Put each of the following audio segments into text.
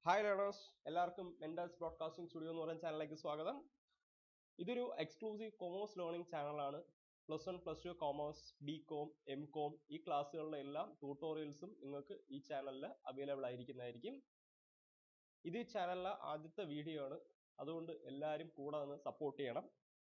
Hi learners, എല്ലാവർക്കും mentors broadcasting studio എന്ന് പറയുന്ന ചാനലിലേക്ക് സ്വാഗതം. ഇതൊരു എക്സ്ക്ലൂസീവ് കൊമേഴ്സ് ലേണിംഗ് ചാനലാണ്. +1 +2 കോമേഴ്സ്, ബികോം, എംകോം ഈ ക്ലാസ്സുകളിലെ എല്ലാം ട്യൂട്ടോറിയൽസും നിങ്ങൾക്ക് ഈ ചാനലിൽ അവൈലബിൾ ആയിരിക്കുന്നതായിരിക്കും. ഇത് ഈ ചാനലിലെ ആദ്യത്തെ വീഡിയോ ആണ്, അതുകൊണ്ട് എല്ലാവരും കൂടെ നിന്ന് സപ്പോർട്ട് ചെയ്യണം.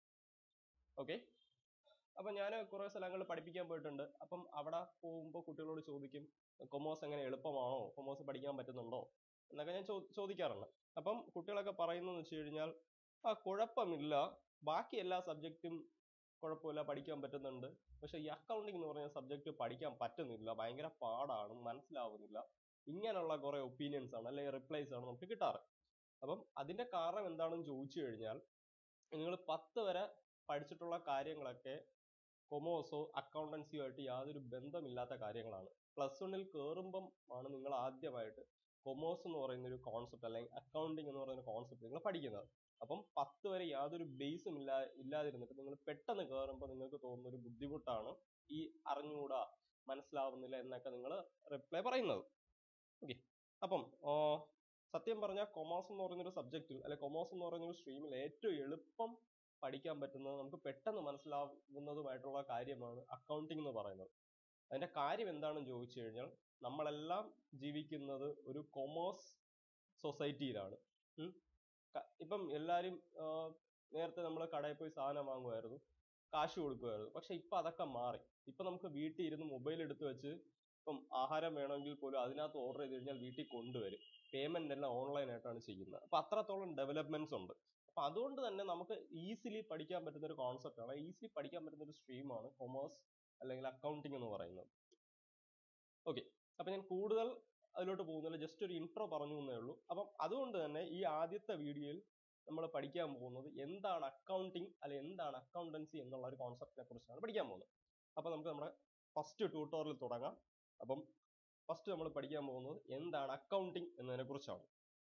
ഓക്കെ, അപ്പം ഞാൻ കുറേ സ്ഥലങ്ങളിൽ പഠിപ്പിക്കാൻ പോയിട്ടുണ്ട്. അപ്പം അവിടെ പോകുമ്പോൾ കുട്ടികളോട് ചോദിക്കും, കൊമേഴ്സ് എങ്ങനെ എളുപ്പമാണോ, കൊമേഴ്സ് പഠിക്കാൻ പറ്റുന്നുണ്ടോ എന്നൊക്കെ ഞാൻ ചോദിക്കാറുണ്ട്. അപ്പം കുട്ടികളൊക്കെ പറയുന്നതെന്ന് വെച്ച് കഴിഞ്ഞാൽ കുഴപ്പമില്ല, ബാക്കി എല്ലാ സബ്ജക്റ്റും കുഴപ്പമില്ല, പഠിക്കാൻ പറ്റുന്നുണ്ട്. പക്ഷെ ഈ അക്കൗണ്ടിങ് എന്ന് പറഞ്ഞ സബ്ജക്റ്റ് പഠിക്കാൻ പറ്റുന്നില്ല, ഭയങ്കര പാടാണ്, മനസ്സിലാവുന്നില്ല. ഇങ്ങനെയുള്ള കുറേ ഒപ്പീനിയൻസ് ആണ് അല്ലെങ്കിൽ റിപ്ലൈസ് ആണ് നമുക്ക് കിട്ടാറ്. അപ്പം അതിന്റെ കാരണം എന്താണെന്ന് ചോദിച്ചു കഴിഞ്ഞാൽ, നിങ്ങൾ 10 വരെ പഠിച്ചിട്ടുള്ള കാര്യങ്ങളൊക്കെ കൊമേഴ്സോ അക്കൗണ്ടൻസിയോ ആയിട്ട് യാതൊരു ബന്ധമില്ലാത്ത കാര്യങ്ങളാണ്. +1 കയറുമ്പം ആണ് നിങ്ങൾ ആദ്യമായിട്ട് കൊമേഴ്സ് എന്ന് പറയുന്ന ഒരു കോൺസെപ്റ്റ് അല്ലെങ്കിൽ അക്കൗണ്ടിങ് എന്ന് പറയുന്ന കോൺസെപ്റ്റ് നിങ്ങൾ പഠിക്കുന്നത്. അപ്പം 10 വരെ യാതൊരു ബേസും ഇല്ലാതിരുന്നിട്ട് നിങ്ങൾ പെട്ടെന്ന് കയറുമ്പോൾ നിങ്ങൾക്ക് തോന്നുന്ന ഒരു ബുദ്ധിമുട്ടാണ് ഈ അറിഞ്ഞുകൂടാ, മനസ്സിലാവുന്നില്ല എന്നൊക്കെ നിങ്ങൾ റിപ്ലൈ പറയുന്നത്. ഓക്കെ, അപ്പം സത്യം പറഞ്ഞാൽ കൊമേഴ്സ് എന്ന് പറയുന്നൊരു സബ്ജക്റ്റിൽ അല്ലെങ്കിൽ കൊമേഴ്സ് എന്ന് പറയുന്നൊരു സ്ട്രീമിൽ ഏറ്റവും എളുപ്പം പഠിക്കാൻ പറ്റുന്നത്, നമുക്ക് പെട്ടെന്ന് മനസ്സിലാവുന്നതുമായിട്ടുള്ള കാര്യമാണ് അക്കൗണ്ടിങ് എന്ന് പറയുന്നത്. അതിന്റെ കാര്യം എന്താണെന്ന് ചോദിച്ചു കഴിഞ്ഞാൽ, നമ്മളെല്ലാം ജീവിക്കുന്നത് ഒരു കൊമേഴ്സ് സൊസൈറ്റിയിലാണ്. ഇപ്പം എല്ലാവരും നേരത്തെ നമ്മൾ കടയിൽ പോയി സാധനം വാങ്ങുമായിരുന്നു, കാശ് കൊടുക്കുമായിരുന്നു. പക്ഷെ ഇപ്പം അതൊക്കെ മാറി. ഇപ്പം നമുക്ക് വീട്ടിൽ ഇരുന്ന് മൊബൈൽ എടുത്ത് വെച്ച് ഇപ്പം ആഹാരം വേണമെങ്കിൽ പോലും അതിനകത്ത് ഓർഡർ ചെയ്ത് കഴിഞ്ഞാൽ വീട്ടിൽ കൊണ്ടുവരും. പേയ്മെന്റ് എല്ലാം ഓൺലൈൻ ആയിട്ടാണ് ചെയ്യുന്നത്. അപ്പം അത്രത്തോളം ഡെവലപ്മെന്റ്സ് ഉണ്ട്. അപ്പം അതുകൊണ്ട് തന്നെ നമുക്ക് ഈസിലി പഠിക്കാൻ പറ്റുന്ന ഒരു കോൺസെപ്റ്റ് ആണ്, ഈസിലി പഠിക്കാൻ പറ്റുന്ന ഒരു സ്ട്രീമാണ് കൊമേഴ്സ് അല്ലെങ്കിൽ അക്കൗണ്ടിങ് എന്ന് പറയുന്നത്. ഓക്കെ, അപ്പം ഞാൻ കൂടുതൽ അതിലോട്ട് പോകുന്നില്ല, ജസ്റ്റ് ഒരു ഇൻട്രോ പറഞ്ഞു എന്നേ ഉള്ളൂ. അപ്പം അതുകൊണ്ട് തന്നെ ഈ ആദ്യത്തെ വീഡിയോയിൽ നമ്മൾ പഠിക്കാൻ പോകുന്നത് എന്താണ് അക്കൗണ്ടിങ് അല്ലെങ്കിൽ എന്താണ് അക്കൗണ്ടൻസി എന്നുള്ള ഒരു കോൺസെപ്റ്റിനെ കുറിച്ചാണ് പഠിക്കാൻ പോകുന്നത്. അപ്പം നമുക്ക് നമ്മുടെ ഫസ്റ്റ് ട്യൂട്ടോറിയൽ തുടങ്ങാം. അപ്പം ഫസ്റ്റ് നമ്മൾ പഠിക്കാൻ പോകുന്നത് എന്താണ് അക്കൗണ്ടിങ് എന്നതിനെ കുറിച്ചാണ്.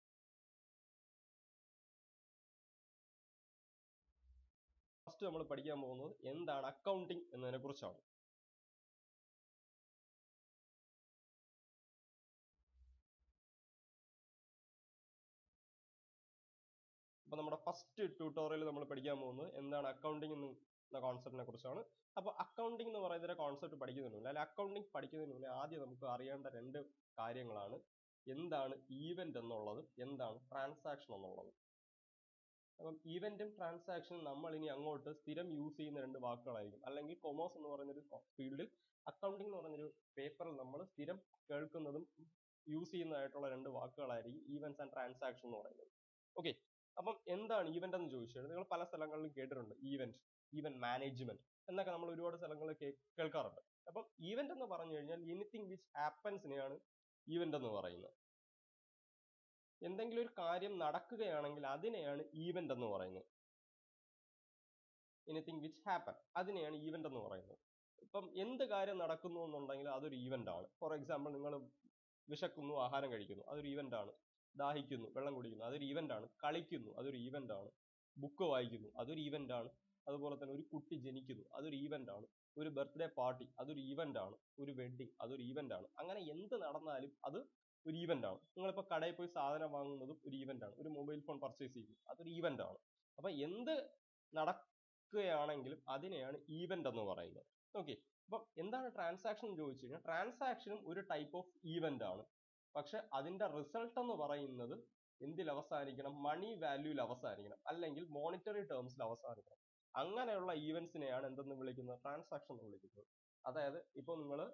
അപ്പോൾ നമ്മുടെ ഫസ്റ്റ് ട്യൂട്ടോറിയൽ നമ്മൾ പഠിക്കാൻ പോകുന്നത് എന്താണ് അക്കൗണ്ടിങ് എന്ന കോൺസെപ്റ്റിനെ കുറിച്ചാണ്. അപ്പോൾ അക്കൗണ്ടിങ് എന്ന് പറയുന്ന കോൺസെപ്റ്റ് പഠിക്കുന്നതിന് മുന്നേ അല്ലെങ്കിൽ അക്കൗണ്ടിങ് പഠിക്കുന്നതിന് മുന്നേ ആദ്യം നമുക്ക് അറിയേണ്ട 2 കാര്യങ്ങളാണ്, എന്താണ് ഈവന്റ് എന്നുള്ളത്, എന്താണ് ട്രാൻസാക്ഷൻ എന്നുള്ളത്. അപ്പം ഈവന്റും ട്രാൻസാക്ഷനും നമ്മൾ ഇനി അങ്ങോട്ട് സ്ഥിരം യൂസ് ചെയ്യുന്ന 2 വാക്കുകളായിരിക്കും. അല്ലെങ്കിൽ കൊമേഴ്സ് എന്ന് പറയുന്നൊരു ഫീൽഡിൽ അക്കൗണ്ടിങ് എന്ന് പറയുന്നൊരു പേപ്പറിൽ നമ്മൾ സ്ഥിരം കേൾക്കുന്നതും യൂസ് ചെയ്യുന്നതായിട്ടുള്ള 2 വാക്കുകളായിരിക്കും ഈവന്റ്സ് ആൻഡ് ട്രാൻസാക്ഷൻ എന്ന് പറയുന്നത്. ഓക്കെ, അപ്പം എന്താണ് ഈവന്റ് എന്ന് ചോദിച്ചാൽ നിങ്ങൾ പല സ്ഥലങ്ങളിലും കേട്ടിട്ടുണ്ട്, ഈവന്റ് മാനേജ്മെന്റ് എന്നൊക്കെ നമ്മൾ ഒരുപാട് സ്ഥലങ്ങളിൽ കേൾക്കാറുണ്ട്. അപ്പം ഈവന്റ് എന്ന് പറഞ്ഞു കഴിഞ്ഞാൽ എനിത്തിങ് വിച്ച് ഹാപ്പൻസിനെയാണ് ഈവന്റ് എന്ന് പറയുന്നത്. എന്തെങ്കിലും ഒരു കാര്യം നടക്കുകയാണെങ്കിൽ അതിനെയാണ് ഈവന്റ് എന്ന് പറയുന്നത്. എനിത്തിങ് വിച്ച് ഹാപ്പൻ, അതിനെയാണ് ഈവന്റ് എന്ന് പറയുന്നത്. ഇപ്പം എന്ത് കാര്യം നടക്കുന്നു എന്നുണ്ടെങ്കിൽ അതൊരു ഈവന്റ് ആണ്. ഫോർ എക്സാമ്പിൾ, നിങ്ങൾ വിശക്കുന്നു, ആഹാരം കഴിക്കുന്നു, അതൊരു ഈവന്റ് ആണ്. ദാഹിക്കുന്നു, വെള്ളം കുടിക്കുന്നു, അതൊരു ഈവന്റ് ആണ്. കളിക്കുന്നു, അതൊരു ഈവന്റ് ആണ്. ബുക്ക് വായിക്കുന്നു, അതൊരു ഈവന്റ് ആണ്. അതുപോലെ തന്നെ ഒരു കുട്ടി ജനിക്കുന്നു, അതൊരു ഈവന്റ് ആണ്. ഒരു ബർത്ത്ഡേ പാർട്ടി, അതൊരു ഈവന്റ് ആണ്. ഒരു വെഡിങ്, അതൊരു ഈവന്റ് ആണ്. അങ്ങനെ എന്ത് നടന്നാലും അത് ഒരു ഈവന്റ് ആണ്. നിങ്ങളിപ്പോൾ കടയിൽ പോയി സാധനം വാങ്ങുന്നതും ഒരു ഈവന്റ് ആണ്. ഒരു മൊബൈൽ ഫോൺ പർച്ചേസ് ചെയ്യുന്നു, അതൊരു ഈവന്റ് ആണ്. അപ്പം എന്ത് നടക്കുകയാണെങ്കിലും അതിനെയാണ് ഈവന്റ് എന്ന് പറയുന്നത്. ഓക്കെ, അപ്പം എന്താണ് ട്രാൻസാക്ഷൻ എന്ന് ചോദിച്ചു കഴിഞ്ഞാൽ, ട്രാൻസാക്ഷനും ഒരു ടൈപ്പ് ഓഫ് ഈവന്റ് ആണ്. പക്ഷെ അതിന്റെ റിസൾട്ട് എന്ന് പറയുന്നത് എന്തിൽ അവസാനിക്കണം? മണി വാല്യൂവിൽ അവസാനിക്കണം, അല്ലെങ്കിൽ മോണിറ്ററി ടേംസിൽ അവസാനിക്കണം. അങ്ങനെയുള്ള ഈവന്റ്സിനെയാണ് എന്തെന്ന് വിളിക്കുന്നത്? ട്രാൻസാക്ഷൻ എന്ന് വിളിക്കുന്നത്. അതായത് ഇപ്പോൾ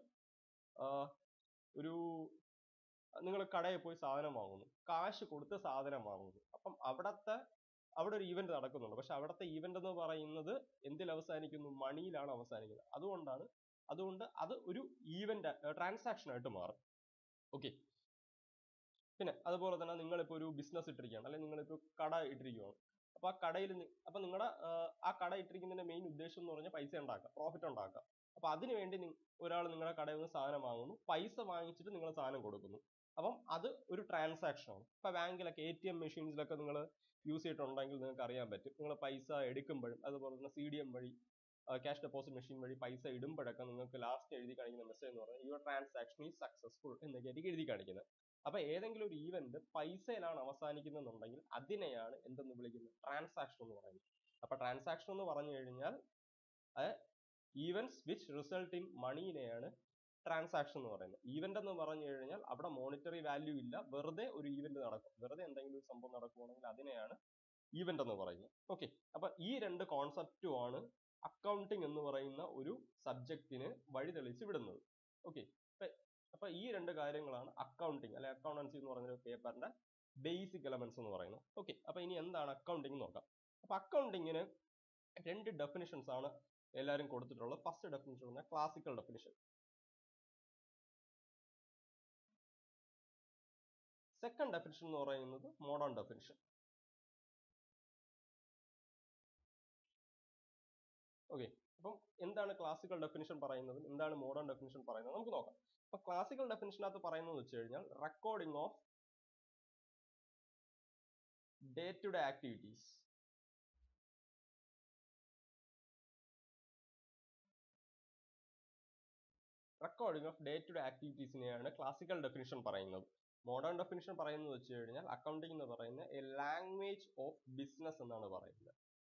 നിങ്ങൾ കടയിൽ പോയി സാധനം വാങ്ങുന്നു, കാശ് കൊടുത്ത് സാധനം വാങ്ങുന്നു. അപ്പം അവിടെ ഒരു ഈവന്റ് നടക്കുന്നുണ്ട്. പക്ഷെ അവിടുത്തെ ഈവന്റ് എന്ന് പറയുന്നത് എന്തിൽ അവസാനിക്കുന്നു? മണിയിലാണ് അവസാനിക്കുന്നത്. അതുകൊണ്ട് അത് ഒരു ഈവന്റ് ട്രാൻസാക്ഷൻ ആയിട്ട് മാറും. ഓക്കെ, പിന്നെ അതുപോലെ തന്നെ നിങ്ങളിപ്പോൾ ഒരു ബിസിനസ് ഇട്ടിരിക്കുകയാണ്, അല്ലെങ്കിൽ നിങ്ങളിപ്പോൾ കട ഇട്ടിരിക്കുകയാണ്. അപ്പോൾ നിങ്ങളുടെ ആ കട ഇട്ടിരിക്കുന്നതിന്റെ മെയിൻ ഉദ്ദേശം എന്ന് പറഞ്ഞാൽ പൈസ ഉണ്ടാക്കുക, പ്രോഫിറ്റ് ഉണ്ടാക്കുക. അപ്പോൾ അതിനുവേണ്ടി ഒരാൾ നിങ്ങളുടെ കടയിൽ നിന്ന് സാധനം വാങ്ങുന്നു, പൈസ വാങ്ങിച്ചിട്ട് നിങ്ങൾ സാധനം കൊടുക്കുന്നു. അപ്പം അത് ഒരു ട്രാൻസാക്ഷൻ ആണ്. ഇപ്പോൾ ബാങ്കിലൊക്കെ ATM മെഷീൻസിലൊക്കെ നിങ്ങൾ യൂസ് ചെയ്തിട്ടുണ്ടെങ്കിൽ നിങ്ങൾക്ക് അറിയാൻ പറ്റും. നിങ്ങൾ പൈസ എടുക്കുമ്പോഴും അതുപോലെ തന്നെ CDM വഴി, ക്യാഷ് ഡെപ്പോസിറ്റ് മെഷീൻ വഴി പൈസ ഇടുമ്പോഴൊക്കെ നിങ്ങൾക്ക് ലാസ്റ്റ് എഴുതി കാണിക്കുന്ന മെസ്സേജ് എന്ന് പറഞ്ഞാൽ യുവർ ട്രാൻസാക്ഷൻ ഈസ് സക്സസ്ഫുൾ എന്നൊക്കെ ആയിരിക്കും എഴുതി കാണിക്കുന്നത്. അപ്പൊ ഏതെങ്കിലും ഒരു ഈവന്റ് പൈസയിലാണ് അവസാനിക്കുന്നുണ്ടെങ്കിൽ അതിനെയാണ് എന്തെന്ന് വിളിക്കുന്നത്? ട്രാൻസാക്ഷൻ എന്ന് പറയുന്നത്. അപ്പൊ ട്രാൻസാക്ഷൻ എന്ന് പറഞ്ഞു കഴിഞ്ഞാൽ ഈവന്റ്സ് വിച്ച് റിസൾട്ട് ഇൻ മണിനെയാണ് ട്രാൻസാക്ഷൻ എന്ന് പറയുന്നത്. ഈവന്റ് എന്ന് പറഞ്ഞു കഴിഞ്ഞാൽ അവിടെ മോണിറ്ററി വാല്യൂ ഇല്ല, വെറുതെ ഒരു ഈവന്റ് നടക്കും, വെറുതെ എന്തെങ്കിലും ഒരു സംഭവം നടക്കുകയാണെങ്കിൽ അതിനെയാണ് ഈവന്റ് എന്ന് പറയുന്നത്. ഓക്കെ, അപ്പൊ ഈ രണ്ട് കോൺസെപ്റ്റുമാണ് അക്കൗണ്ടിങ് എന്ന് പറയുന്ന ഒരു സബ്ജക്റ്റിന് വഴിതെളിച്ച് വിടുന്നത്. ഓക്കെ, അപ്പൊ ഈ രണ്ട് കാര്യങ്ങളാണ് അക്കൗണ്ടിങ് അല്ലെ അക്കൗണ്ടൻസി എന്ന് പറയുന്ന പേപ്പറിന്റെ ബേസിക് എലമെന്റ്സ് എന്ന് പറയുന്നത്. ഓക്കെ, അപ്പൊ ഇനി എന്താണ് അക്കൗണ്ടിങ് നോക്കാം. അപ്പൊ അക്കൗണ്ടിങ്ങിന് രണ്ട് ഡെഫിനിഷൻസ് ആണ് എല്ലാവരും കൊടുത്തിട്ടുള്ളത്. ഫസ്റ്റ് ഡെഫിനിഷൻ പറഞ്ഞാൽ ക്ലാസിക്കൽ ഡെഫിനിഷൻ, സെക്കൻഡ് ഡെഫിനിഷൻ എന്ന് പറയുന്നത് മോഡേൺ ഡെഫിനിഷൻ. ഓക്കെ, അപ്പം എന്താണ് ക്ലാസിക്കൽ ഡെഫിനിഷൻ പറയുന്നത്, എന്താണ് മോഡേൺ ഡെഫിനിഷൻ പറയുന്നത് നമുക്ക് നോക്കാം. അപ്പൊ ക്ലാസിക്കൽ ഡെഫിനിഷനകത്ത് പറയുന്നത് വെച്ച് കഴിഞ്ഞാൽ recording of day to day activities. Recording of day to day ആക്ടിവിറ്റീസിനെയാണ് ക്ലാസിക്കൽ ഡെഫിനിഷൻ പറയുന്നത്. മോഡേൺ ഡെഫിനിഷൻ പറയുന്നത് വെച്ച് കഴിഞ്ഞാൽ അക്കൗണ്ടിംഗ് എന്ന് പറയുന്ന എ ലാംഗ്വേജ് ഓഫ് ബിസിനസ് എന്നാണ് പറയുന്നത്.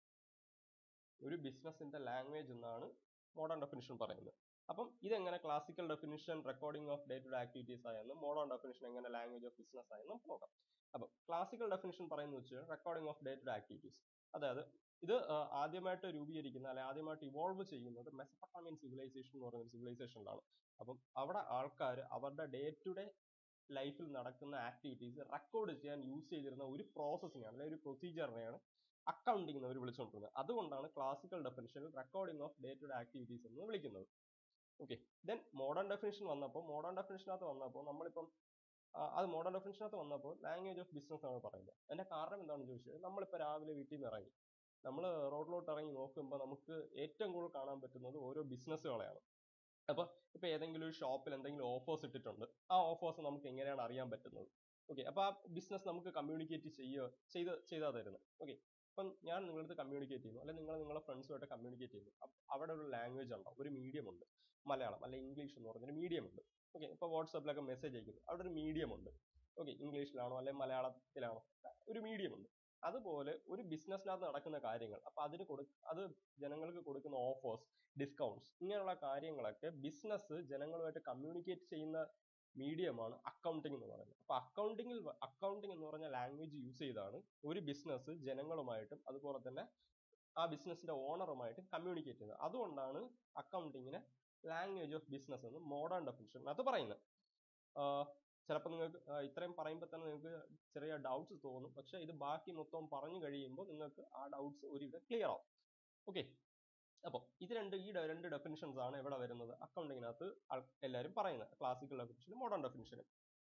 ഒരു ബിസിനസിന്റെ ലാംഗ്വേജ് എന്നാണ് മോഡേൺ ഡെഫിനിഷൻ പറയുന്നത്. അപ്പം ഇതെങ്ങനെ classical definition recording of day to day activities ആയെന്ന്, മോഡേൺ ഡെഫിനിഷൻ എങ്ങനെ ലാംഗ്വേജ് ഓഫ് ബിസിനസ് ആയെന്ന് നമുക്ക് നോക്കാം. അപ്പം ക്ലാസിക്കൽ ഡെഫിനിഷൻ പറയുന്നത് വെച്ച് recording of day to day activities, അതായത് ഇത് ആദ്യമായിട്ട് രൂപീകരിക്കുന്ന അല്ലെ ആദ്യമായിട്ട് ഇവോൾവ് ചെയ്യുന്നത് മെസപ്പൊട്ടാമിയൻ സിവിലൈസേഷൻ എന്ന് പറയുന്ന സിവിലൈസേഷനിലാണ്. അപ്പം അവിടെ ആൾക്കാർ അവരുടെ ഡേ ടു ഡേ ലൈഫിൽ നടക്കുന്ന ആക്ടിവിറ്റീസ് റെക്കോർഡ് ചെയ്യാൻ യൂസ് ചെയ്തിരുന്ന ഒരു പ്രോസസ്സിനെയാണ് അല്ലെങ്കിൽ ഒരു പ്രൊസീജിയറിനെയാണ് അക്കൗണ്ടിംഗ് എന്ന് അവർ വിളിച്ചുകൊണ്ടിരുന്നത്. അതുകൊണ്ടാണ് ക്ലാസിക്കൽ ഡെഫിനിഷനിൽ recording of day to day activities എന്ന് വിളിക്കുന്നത്. ഓക്കെ, ദെൻ മോഡേൺ ഡെഫിനിഷൻ വന്നപ്പോൾ നമ്മളിപ്പം അത് മോഡേൺ ഡെഫിനിഷനകത്ത് വന്നപ്പോൾ ലാംഗ്വേജ് ഓഫ് ബിസിനസ് ആണ് പറയുന്നത്. അതിന്റെ കാരണം എന്താണെന്ന് ചോദിച്ചാൽ നമ്മളിപ്പോൾ രാവിലെ വീട്ടിൽ നിന്ന് ഇറങ്ങി നമ്മൾ റോഡിലോട്ട് ഇറങ്ങി നോക്കുമ്പോൾ നമുക്ക് ഏറ്റവും കൂടുതൽ കാണാൻ പറ്റുന്നത് ഓരോ ബിസിനസ്സുകളെയാണ്. അപ്പൊ ഇപ്പൊ ഏതെങ്കിലും ഒരു ഷോപ്പിൽ എന്തെങ്കിലും ഓഫേഴ്സ് ഇട്ടിട്ടുണ്ട്, ആ ഓഫേഴ്സ് നമുക്ക് എങ്ങനെയാണ് അറിയാൻ പറ്റുന്നത്? ഓക്കെ, അപ്പൊ ആ ബിസിനസ് നമുക്ക് കമ്മ്യൂണിക്കേറ്റ് ചെയ്താ തരുന്നത്. ഓക്കെ, അപ്പം ഞാൻ നിങ്ങളടുത്ത് കമ്മ്യൂണിക്കേറ്റ് ചെയ്യുന്നു, അല്ലെങ്കിൽ നിങ്ങൾ നിങ്ങളുടെ ഫ്രണ്ട്സുമായിട്ട് കമ്മ്യൂണിക്കേറ്റ് ചെയ്യുന്നു. അവിടെ ഒരു ലാംഗ്വേജ് ഉണ്ടാവും, ഒരു മീഡിയം ഉണ്ട്, മലയാളം അല്ലെ ഇംഗ്ലീഷ് എന്ന് പറഞ്ഞൊരു മീഡിയം ഉണ്ട്. ഓക്കെ, ഇപ്പൊ വാട്സാപ്പിലൊക്കെ മെസ്സേജ് അയക്കുന്നു, അവിടെ ഒരു മീഡിയം ഉണ്ട്. ഓക്കെ, ഇംഗ്ലീഷിലാണോ അല്ലെ മലയാളത്തിലാണോ, ഒരു മീഡിയം ഉണ്ട്. അതുപോലെ ഒരു ബിസിനസ്സിനകത്ത് നടക്കുന്ന കാര്യങ്ങൾ, അപ്പൊ അത് ജനങ്ങൾക്ക് കൊടുക്കുന്ന ഓഫേഴ്സ്, ഡിസ്കൗണ്ട്സ്, ഇങ്ങനെയുള്ള കാര്യങ്ങളൊക്കെ ബിസിനസ് ജനങ്ങളുമായിട്ട് കമ്മ്യൂണിക്കേറ്റ് ചെയ്യുന്ന മീഡിയമാണ് അക്കൗണ്ടിംഗ് എന്ന് പറയുന്നത്. അപ്പൊ അക്കൗണ്ടിംഗ് എന്ന് പറഞ്ഞ ലാംഗ്വേജ് യൂസ് ചെയ്താണ് ഒരു ബിസിനസ് ജനങ്ങളുമായിട്ടും അതുപോലെ തന്നെ ആ ബിസിനസിന്റെ ഓണറുമായിട്ടും കമ്മ്യൂണിക്കേറ്റ് ചെയ്യുന്നത്. അതുകൊണ്ടാണ് അക്കൗണ്ടിങ്ങിനെ ലാംഗ്വേജ് ഓഫ് ബിസിനസ് എന്ന് മോഡേൺ ഡെഫിനിഷനകത്ത് പറയുന്നത്. ചിലപ്പോൾ നിങ്ങൾക്ക് ഇത്രയും പറയുമ്പോൾ തന്നെ നിങ്ങൾക്ക് ചെറിയ ഡൗട്ട്സ് തോന്നും, പക്ഷെ ഇത് ബാക്കി മൊത്തം പറഞ്ഞു കഴിയുമ്പോൾ നിങ്ങൾക്ക് ആ ഡൗട്ട്സ് ഒരുവിധം ക്ലിയർ ആവും. ഓക്കെ, അപ്പോൾ ഈ രണ്ട് ഡെഫിനിഷൻസ് ആണ് ഇവിടെ വരുന്നത് അക്കൗണ്ടിങ്ങിനകത്ത് എല്ലാവരും പറയുന്നത്, ക്ലാസിക്കൽ ഡെഫിനിഷനും മോഡേൺ ഡെഫിനിഷനും.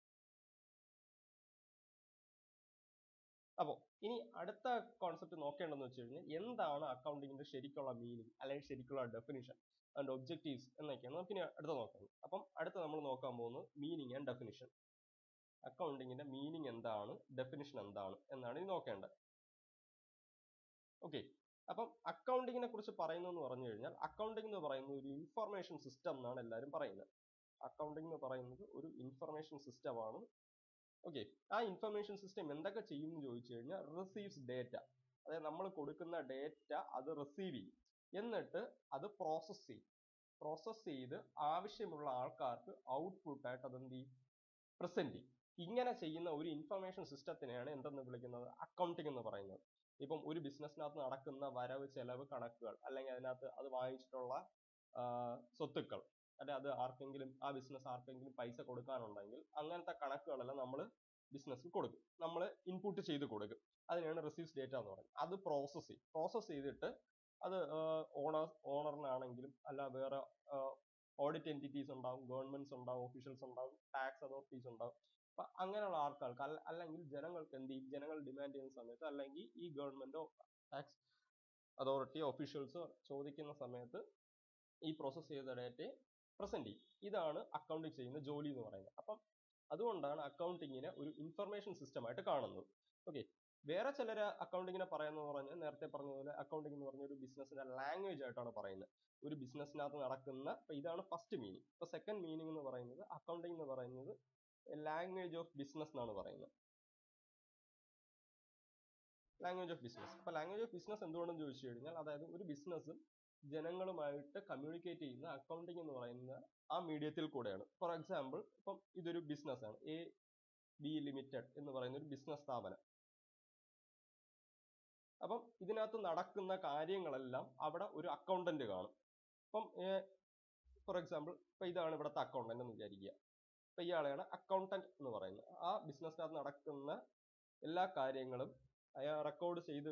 അപ്പോൾ ഇനി അടുത്ത കോൺസെപ്റ്റ് നോക്കേണ്ടതെന്ന് വെച്ച് കഴിഞ്ഞാൽ എന്താണ് അക്കൗണ്ടിങ്ങിന്റെ ശരിക്കുള്ള മീനിങ് അല്ലെങ്കിൽ ശരിക്കുള്ള ഡെഫിനിഷൻ ആൻഡ് ഒബ്ജക്റ്റീവ്സ് എന്നൊക്കെയാണ് നമുക്ക് ഇനി അടുത്ത നോക്കുന്നത്. അപ്പം അടുത്ത നമ്മൾ നോക്കാൻ പോകുന്നത് മീനിങ് ആൻഡ് ഡെഫിനിഷൻ. അക്കൗണ്ടിങ്ങിന്റെ മീനിങ് എന്താണ്, ഡെഫിനിഷൻ എന്താണ് എന്നാണ് ഇനി നോക്കേണ്ടത്. ഓക്കെ, അപ്പം അക്കൗണ്ടിങ്ങിനെ കുറിച്ച് പറയുന്നതെന്ന് പറഞ്ഞു കഴിഞ്ഞാൽ അക്കൗണ്ടിങ് എന്ന് പറയുന്നത് ഒരു ഇൻഫർമേഷൻ സിസ്റ്റം എന്നാണ് എല്ലാവരും പറയുന്നത്. അക്കൗണ്ടിങ് എന്ന് പറയുന്നത് ഒരു ഇൻഫർമേഷൻ സിസ്റ്റം ആണ്. ഓക്കെ, ആ ഇൻഫർമേഷൻ സിസ്റ്റം എന്തൊക്കെ ചെയ്യും എന്ന് ചോദിച്ചു കഴിഞ്ഞാൽ റിസീവ്സ് ഡേറ്റ, അതായത് നമ്മൾ കൊടുക്കുന്ന ഡേറ്റ അത് റിസീവ് ചെയ്യും, എന്നിട്ട് അത് പ്രോസസ് ചെയ്ത് ആവശ്യമുള്ള ആൾക്കാർക്ക് ഔട്ട്പുട്ടായിട്ട് അതെന്ത് ചെയ്യും, പ്രസന്റ് ചെയ്യും. ഇങ്ങനെ ചെയ്യുന്ന ഒരു ഇൻഫർമേഷൻ സിസ്റ്റത്തിനെയാണ് എന്തെന്ന് വിളിക്കുന്നത്, അക്കൗണ്ടിങ് എന്ന് പറയുന്നത്. ഇപ്പം ഒരു ബിസിനസ്സിനകത്ത് നടക്കുന്ന വരവ് ചെലവ് കണക്കുകൾ, അല്ലെങ്കിൽ അതിനകത്ത് അത് വാങ്ങിച്ചിട്ടുള്ള സ്വത്തുക്കൾ, അല്ലെ അത് ആർക്കെങ്കിലും ആ ബിസിനസ് ആർക്കെങ്കിലും പൈസ കൊടുക്കാനുണ്ടെങ്കിൽ അങ്ങനത്തെ കണക്കുകളെല്ലാം നമ്മൾ ബിസിനസ്സിൽ കൊടുക്കും, നമ്മൾ ഇൻപുട്ട് ചെയ്ത് കൊടുക്കും. അതിനെയാണ് റിസീവ്സ് ഡേറ്റ എന്ന് പറയുന്നത്. അത് പ്രോസസ് ചെയ്തിട്ട് അത് ഓണറിനാണെങ്കിലും അല്ല വേറെ ഓഡിറ്റ് എൻറ്റിറ്റീസ് ഉണ്ടാവും, ഗവൺമെന്റ്സ് ഉണ്ടാവും, ഒഫീഷ്യൽസ് ഉണ്ടാവും, ടാക്സ് അതോറിറ്റീസ് ഉണ്ടാവും. അപ്പൊ അങ്ങനെയുള്ള ആൾക്കാർക്ക് അല്ലെങ്കിൽ ജനങ്ങൾക്ക് എന്ത് ചെയ്യും, ജനങ്ങൾ ഡിമാൻഡ് ചെയ്യുന്ന സമയത്ത് അല്ലെങ്കിൽ ഈ ഗവൺമെന്റോ ടാക്സ് അതോറിറ്റിയോ ഒഫീഷ്യൽസോ ചോദിക്കുന്ന സമയത്ത് ഈ പ്രോസസ് ചെയ്ത ഡേറ്റയെ പ്രസന്റ് ചെയ്യും. ഇതാണ് അക്കൗണ്ടിങ് ചെയ്യുന്ന ജോലി എന്ന് പറയുന്നത്. അപ്പം അതുകൊണ്ടാണ് അക്കൗണ്ടിങ്ങിനെ ഒരു ഇൻഫർമേഷൻ സിസ്റ്റം ആയിട്ട് കാണുന്നത്. ഓക്കെ, വേറെ ചിലർ അക്കൗണ്ടിങ്ങിനെ പറയുന്നത് പറഞ്ഞാൽ നേരത്തെ പറഞ്ഞതുപോലെ അക്കൗണ്ടിങ് എന്ന് പറഞ്ഞ ഒരു ബിസിനസിന്റെ ലാംഗ്വേജ് ആയിട്ടാണ് പറയുന്നത്. ഒരു ബിസിനസ്സിനകത്ത് നടക്കുന്ന, ഇതാണ് ഫസ്റ്റ് മീനിങ്. ഇപ്പൊ സെക്കൻഡ് മീനിങ് എന്ന് പറയുന്നത് അക്കൗണ്ടിങ് എന്ന് പറയുന്നത് ലാംഗ്വേജ് ഓഫ് ബിസിനസ് എന്നാണ് പറയുന്നത്. Language of business. അപ്പോൾ ലാംഗ്വേജ് ഓഫ് ബിസിനസ് എന്തുകൊണ്ടെന്ന് ചോദിച്ചു കഴിഞ്ഞാൽ, അതായത് ഒരു ബിസിനസ് ജനങ്ങളുമായിട്ട് കമ്മ്യൂണിക്കേറ്റ് ചെയ്യുന്ന അക്കൗണ്ടിങ് എന്ന് പറയുന്ന ആ മീഡിയത്തിൽ കൂടെയാണ്. ഫോർ എക്സാമ്പിൾ, ഇപ്പം ഇതൊരു ബിസിനസ്സാണ്, AB ലിമിറ്റഡ് എന്ന് പറയുന്ന ഒരു ബിസിനസ് സ്ഥാപനം. അപ്പം ഇതിനകത്ത് നടക്കുന്ന കാര്യങ്ങളെല്ലാം അവിടെ ഒരു അക്കൗണ്ടന്റ് കാണും. അപ്പം ഫോർ എക്സാമ്പിൾ, ഇപ്പം ഇതാണ് ഇവിടുത്തെ അക്കൗണ്ടന്റ് എന്ന് വിചാരിക്കുക. അപ്പം ഇയാളെയാണ് അക്കൗണ്ടന്റ് എന്ന് പറയുന്നത്. ആ ബിസിനസ്സിനകത്ത് നടക്കുന്ന എല്ലാ കാര്യങ്ങളും അയാൾ റെക്കോർഡ് ചെയ്ത്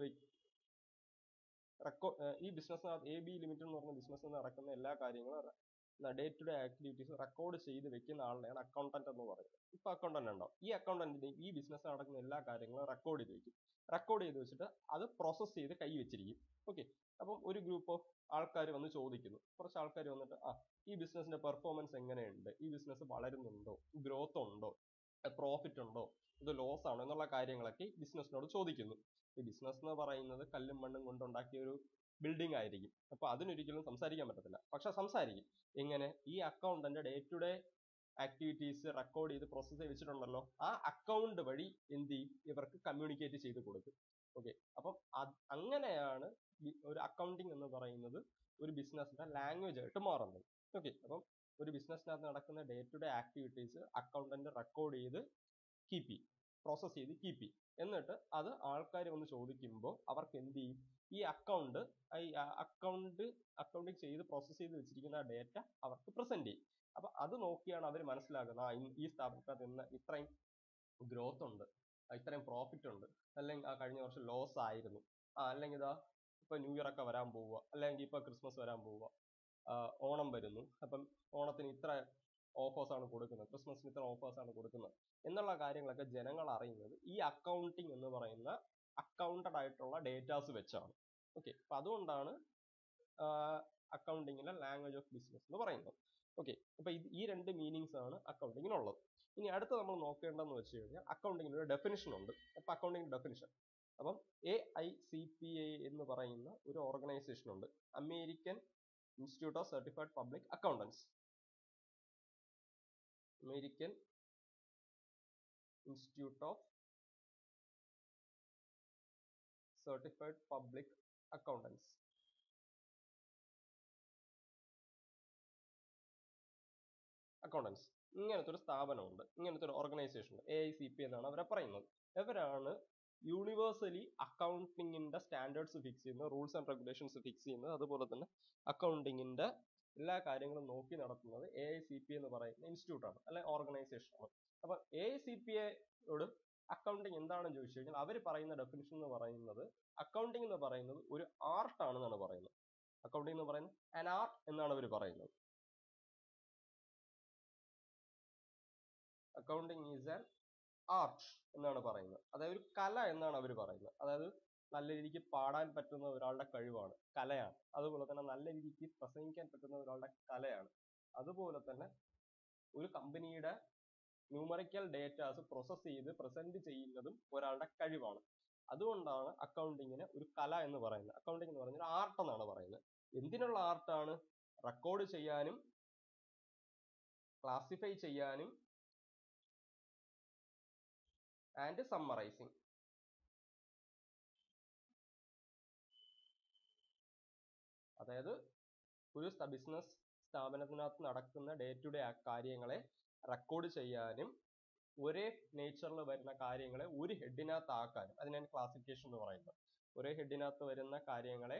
ഈ ബിസിനസ്സിനകത്ത് AB ലിമിറ്റഡ് എന്ന് പറഞ്ഞ ബിസിനസ്സിൽ നടക്കുന്ന എല്ലാ കാര്യങ്ങളും day to day activities record ചെയ്ത് വെക്കുന്ന ആളിനെയാണ് അക്കൗണ്ടന്റ് എന്ന് പറയുന്നത്. ഇപ്പൊ അക്കൗണ്ടന്റ് ഉണ്ടാവും. ഈ അക്കൗണ്ടന്റിന് ഈ ബിസിനസ് നടക്കുന്ന എല്ലാ കാര്യങ്ങളും റെക്കോർഡ് ചെയ്ത് വെക്കും. റെക്കോർഡ് ചെയ്ത് വെച്ചിട്ട് അത് പ്രോസസ് ചെയ്ത് കൈ വെച്ചിരിക്കും. ഓക്കെ. അപ്പം ഒരു ഗ്രൂപ്പ് ഓഫ് ആൾക്കാർ വന്ന് ചോദിക്കുന്നു. കുറച്ച് ആൾക്കാർ വന്നിട്ട് ഈ ബിസിനസിന്റെ പെർഫോമൻസ് എങ്ങനെയുണ്ട്, ഈ ബിസിനസ് വളരുന്നുണ്ടോ, ഗ്രോത്ത് ഉണ്ടോ, പ്രോഫിറ്റ് ഉണ്ടോ, ഇത് ലോസ് ആണോ എന്നുള്ള കാര്യങ്ങളൊക്കെ ബിസിനസിനോട് ചോദിക്കുന്നു. ഈ ബിസിനസ് എന്ന് പറയുന്നത് കല്ലും മണ്ണും കൊണ്ടുണ്ടാക്കിയ ഒരു ബിൽഡിംഗ് ആയിരിക്കും. അപ്പൊ അതിനൊരിക്കലും സംസാരിക്കാൻ പറ്റത്തില്ല. പക്ഷെ സംസാരിക്കും. എങ്ങനെ? ഈ accountant day to day activities record ചെയ്ത് പ്രോസസ് ചെയ്ത് വെച്ചിട്ടുണ്ടല്ലോ, ആ അക്കൗണ്ട് വഴി എന്ത് ചെയ്യും? ഇവർക്ക് കമ്മ്യൂണിക്കേറ്റ് ചെയ്ത് കൊടുക്കും. ഓക്കെ. അപ്പം അങ്ങനെയാണ് ഒരു അക്കൗണ്ടിങ് എന്ന് പറയുന്നത് ഒരു ബിസിനസിന്റെ ലാംഗ്വേജ് ആയിട്ട് മാറുന്നത്. ഓക്കെ. അപ്പം ഒരു ബിസിനസ്സിനകത്ത് നടക്കുന്ന day to day activities accountant record ചെയ്ത് കീപ്പ് ചെയ്യും, പ്രോസസ് ചെയ്ത് കീപ്പ് ചെയ്യും. എന്നിട്ട് അത് ആൾക്കാർ വന്ന് ചോദിക്കുമ്പോൾ അവർക്ക് എന്ത് ചെയ്യും? ഈ അക്കൗണ്ടിങ് ചെയ്ത് പ്രോസസ് ചെയ്ത് വെച്ചിരിക്കുന്ന ആ ഡേറ്റ അവർക്ക് പ്രസന്റ് ചെയ്യും. അപ്പൊ അത് നോക്കിയാണ് അവർ മനസ്സിലാക്കുന്നത്, ഈ സ്ഥാപനത്തിൽ നിന്ന് ഇത്രയും ഗ്രോത്ത് ഉണ്ട്, ഇത്രയും പ്രോഫിറ്റ് ഉണ്ട്, അല്ലെങ്കിൽ കഴിഞ്ഞ വർഷം ലോസ് ആയിരുന്നു, അല്ലെങ്കിൽ ഇതാ ഇപ്പൊ ന്യൂ ഇയർ ഒക്കെ വരാൻ പോവുക, അല്ലെങ്കിൽ ഇപ്പൊ ക്രിസ്മസ് വരാൻ പോവുക, ഓണം വരുന്നു, അപ്പം ഓണത്തിന് ഇത്ര ഓഫേഴ്സ് ആണ് കൊടുക്കുന്നത്, ക്രിസ്മസിന് ഇത്ര ഓഫേഴ്സ് ആണ് കൊടുക്കുന്നത് എന്നുള്ള കാര്യങ്ങളൊക്കെ ജനങ്ങൾ അറിയുന്നത് ഈ അക്കൗണ്ടിങ് എന്ന് പറയുന്ന അക്കൗണ്ടഡ് ആയിട്ടുള്ള ഡേറ്റാസ് വെച്ചാണ്. ഓക്കെ. അപ്പൊ അതുകൊണ്ടാണ് അക്കൗണ്ടിങ്ങിലെ ലാംഗ്വേജ് ഓഫ് ബിസിനസ് എന്ന് പറയുന്നത്. ഓക്കെ. അപ്പൊ ഈ രണ്ട് മീനിങ്സ് ആണ് അക്കൗണ്ടിങ്ങിനുള്ളത്. ഇനി അടുത്ത നമ്മൾ നോക്കേണ്ടതെന്ന് വെച്ച് കഴിഞ്ഞാൽ അക്കൗണ്ടിങ്ങിന് ഒരു ഡെഫിനിഷൻ ഉണ്ട്. അപ്പൊ അക്കൗണ്ടിങ് ഡെഫിനിഷൻ, അപ്പം AICPA എന്ന് പറയുന്ന ഒരു ഓർഗനൈസേഷൻ ഉണ്ട്, American institute of certified public accountants. American institute of certified public accountants. ഇങ്ങനത്തെ ഒരു സ്ഥാപനമുണ്ട്, ഇങ്ങനത്തെ ഒരു ഓർഗനൈസേഷൻ ഉണ്ട്, AICPA എന്നാണ് അവരെ പറയുന്നത്. ഇവരാണ് യൂണിവേഴ്സലി അക്കൗണ്ടിങ്ങിന്റെ സ്റ്റാൻഡേർഡ്സ് ഫിക്സ് ചെയ്യുന്നത്, റൂൾസ് ആൻഡ് റെഗുലേഷൻസ് ഫിക്സ് ചെയ്യുന്നത്, അതുപോലെ തന്നെ അക്കൗണ്ടിങ്ങിന്റെ എല്ലാ കാര്യങ്ങളും നോക്കി നടത്തുന്നത് AICPA എന്ന് പറയുന്ന ഇൻസ്റ്റിറ്റ്യൂട്ട് ആണ്, അല്ലെ ഓർഗനൈസേഷൻ ആണ്. അപ്പൊ AICPA-യോട് അക്കൗണ്ടിങ് എന്താണെന്ന് ചോദിച്ചു കഴിഞ്ഞാൽ അവർ പറയുന്ന ഡെഫിനിഷൻ എന്ന് പറയുന്നത് അക്കൗണ്ടിങ് എന്ന് പറയുന്നത് ഒരു ആർട്ട് ആണെന്നാണ് പറയുന്നത്. അക്കൗണ്ടിങ് എന്ന് പറയുന്നത് an art എന്നാണ് അവർ പറയുന്നത്. അക്കൗണ്ടിങ് ഈസ് ആൻ ആർട്ട് എന്നാണ് പറയുന്നത്. അതായത് ഒരു കല എന്നാണ് അവർ പറയുന്നത്. അതായത് നല്ല രീതിക്ക് പാടാൻ പറ്റുന്ന ഒരാളുടെ കഴിവാണ്, കലയാണ്. അതുപോലെ തന്നെ നല്ല രീതിക്ക് പ്രസംഗിക്കാൻ പറ്റുന്ന ഒരാളുടെ കലയാണ്. അതുപോലെ തന്നെ ഒരു കമ്പനിയുടെ ന്യൂമറിക്കൽ ഡേറ്റാസ് പ്രോസസ് ചെയ്ത് പ്രസന്റ് ചെയ്യുന്നതും ഒരാളുടെ കഴിവാണ്. അതുകൊണ്ടാണ് അക്കൗണ്ടിങ്ങിന് ഒരു കല എന്ന് പറയുന്നത്. അക്കൗണ്ടിങ് എന്ന് പറയുന്നത് ആർട്ട് എന്നാണ് പറയുന്നത്. എന്തിനുള്ള ആർട്ടാണ്? റെക്കോർഡ് ചെയ്യാനും ക്ലാസിഫൈ ചെയ്യാനും ആൻഡ് സമ്മറൈസിങ്. അതായത് ഒരു ബിസിനസ് സ്ഥാപനത്തിനകത്ത് നടക്കുന്ന ഡേ ടു ഡേ കാര്യങ്ങളെ റെക്കോർഡ് ചെയ്യാനും ഒരേ നേച്ചറിൽ വരുന്ന കാര്യങ്ങളെ ഒരു ഹെഡിനകത്ത് ആക്കാനും, അതിനാണ് ക്ലാസിഫിക്കേഷൻ എന്ന് പറയുന്നത്. ഒരേ ഹെഡിനകത്ത് വരുന്ന കാര്യങ്ങളെ